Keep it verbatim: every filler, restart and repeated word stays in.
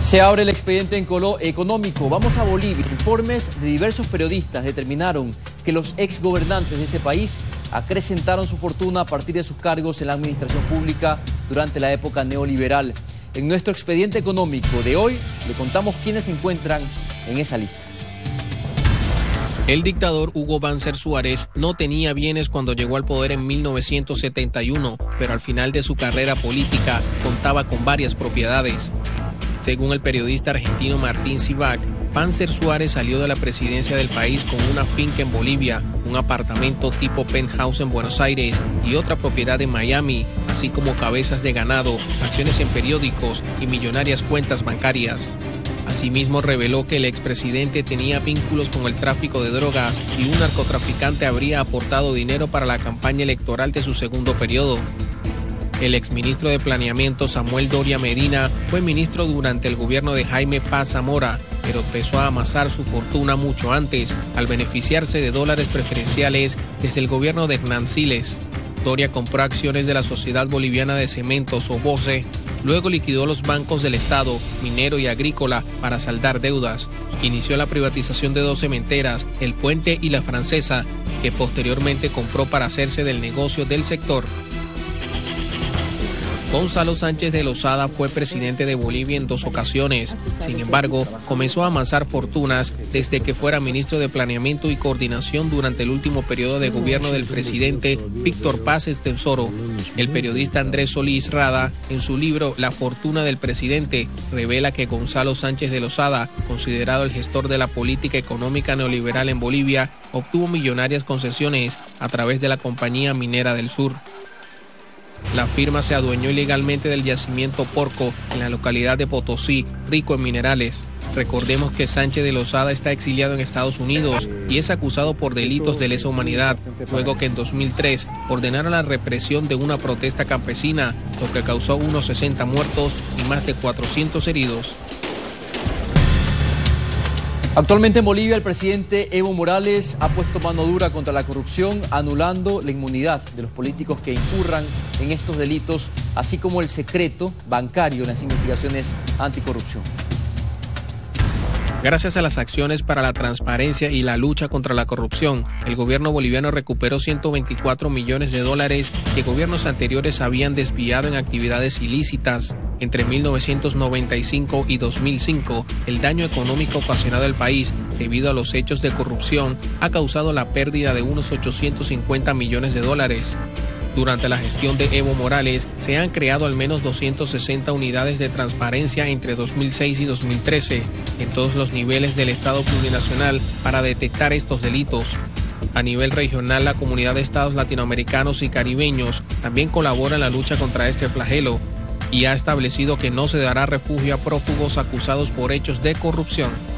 Se abre el expediente en Colo económico. Vamos a Bolivia. Informes de diversos periodistas determinaron que los exgobernantes de ese país acrecentaron su fortuna a partir de sus cargos en la administración pública durante la época neoliberal. En nuestro expediente económico de hoy le contamos quiénes se encuentran en esa lista. El dictador Hugo Banzer Suárez no tenía bienes cuando llegó al poder en mil novecientos setenta y uno, pero al final de su carrera política contaba con varias propiedades. Según el periodista argentino Martín Sivak, Banzer Suárez salió de la presidencia del país con una finca en Bolivia, un apartamento tipo penthouse en Buenos Aires y otra propiedad en Miami, así como cabezas de ganado, acciones en periódicos y millonarias cuentas bancarias. Asimismo, reveló que el expresidente tenía vínculos con el tráfico de drogas y un narcotraficante habría aportado dinero para la campaña electoral de su segundo periodo. El exministro de Planeamiento Samuel Doria Medina fue ministro durante el gobierno de Jaime Paz Zamora, pero empezó a amasar su fortuna mucho antes, al beneficiarse de dólares preferenciales desde el gobierno de Hernán Siles. Doria compró acciones de la Sociedad Boliviana de Cementos, SOBOCE, luego liquidó los bancos del Estado, minero y agrícola, para saldar deudas. Inició la privatización de dos cementeras, El Puente y La Francesa, que posteriormente compró para hacerse del negocio del sector. Gonzalo Sánchez de Lozada fue presidente de Bolivia en dos ocasiones. Sin embargo, comenzó a amasar fortunas desde que fuera ministro de Planeamiento y Coordinación durante el último periodo de gobierno del presidente Víctor Paz Estenssoro. El periodista Andrés Solís Rada, en su libro La fortuna del presidente, revela que Gonzalo Sánchez de Lozada, considerado el gestor de la política económica neoliberal en Bolivia, obtuvo millonarias concesiones a través de la Compañía Minera del Sur. La firma se adueñó ilegalmente del yacimiento Porco en la localidad de Potosí, rico en minerales. Recordemos que Sánchez de Lozada está exiliado en Estados Unidos y es acusado por delitos de lesa humanidad, luego que en dos mil tres ordenaron la represión de una protesta campesina, lo que causó unos sesenta muertos y más de cuatrocientos heridos. Actualmente en Bolivia el presidente Evo Morales ha puesto mano dura contra la corrupción, anulando la inmunidad de los políticos que incurran en estos delitos, así como el secreto bancario en las investigaciones anticorrupción. Gracias a las acciones para la transparencia y la lucha contra la corrupción, el gobierno boliviano recuperó ciento veinticuatro millones de dólares que gobiernos anteriores habían desviado en actividades ilícitas. Entre mil novecientos noventa y cinco y dos mil cinco, el daño económico ocasionado al país debido a los hechos de corrupción ha causado la pérdida de unos ochocientos cincuenta millones de dólares. Durante la gestión de Evo Morales, se han creado al menos doscientas sesenta unidades de transparencia entre dos mil seis y dos mil trece, en todos los niveles del Estado plurinacional para detectar estos delitos. A nivel regional, la Comunidad de Estados Latinoamericanos y Caribeños también colabora en la lucha contra este flagelo y ha establecido que no se dará refugio a prófugos acusados por hechos de corrupción.